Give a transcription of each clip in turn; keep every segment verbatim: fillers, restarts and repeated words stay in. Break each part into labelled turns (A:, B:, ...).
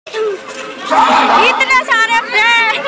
A: इतने सारे फ्रेंड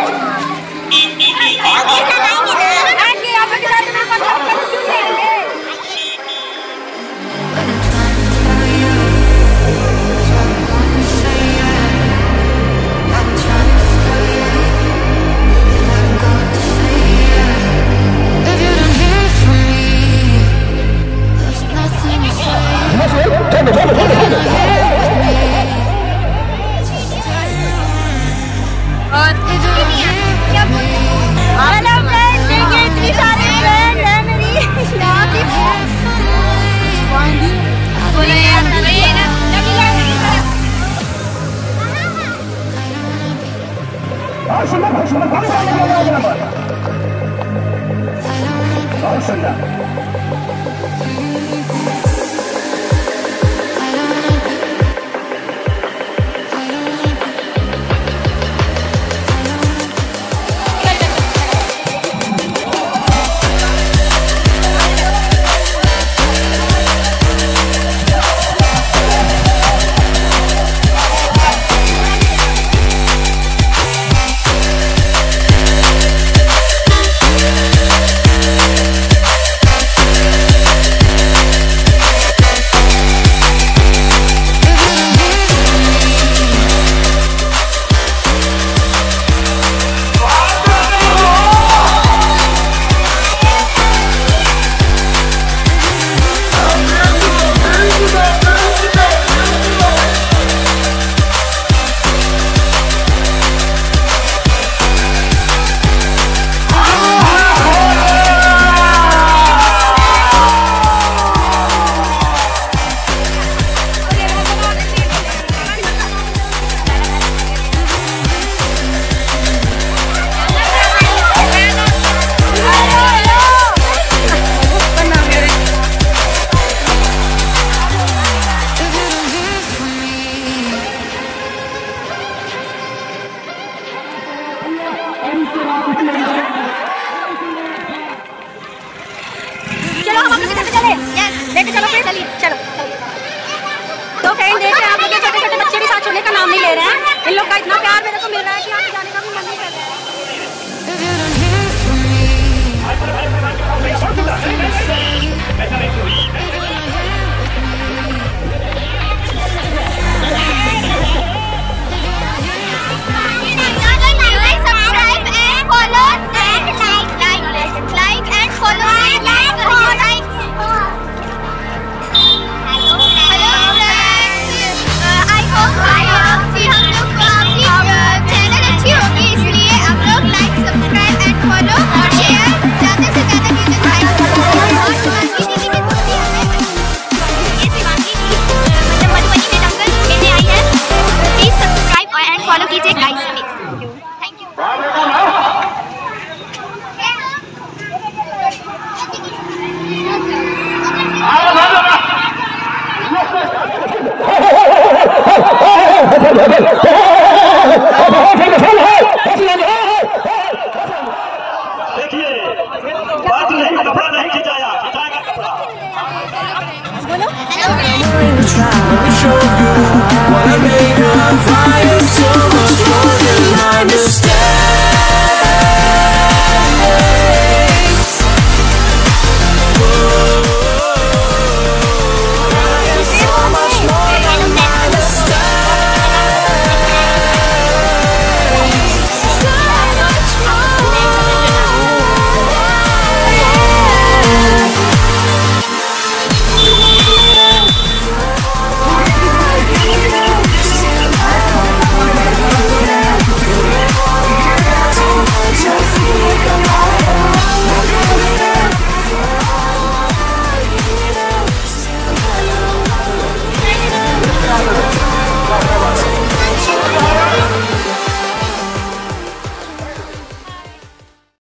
A: लेके चलो फिर चलिए चलो। तो फ्रेंड देख रहे हैं आप लोग छोटे छोटे बच्चे भी साथ छोड़ने का नाम नहीं ले रहे हैं। इन लोग का इतना प्यार मेरे को मिल रहा है कि आगे जाने का भी मन नहीं कर रहा है।
B: Hey, hey, hey, hey, hey, hey, hey, hey, hey, hey, hey, hey, hey,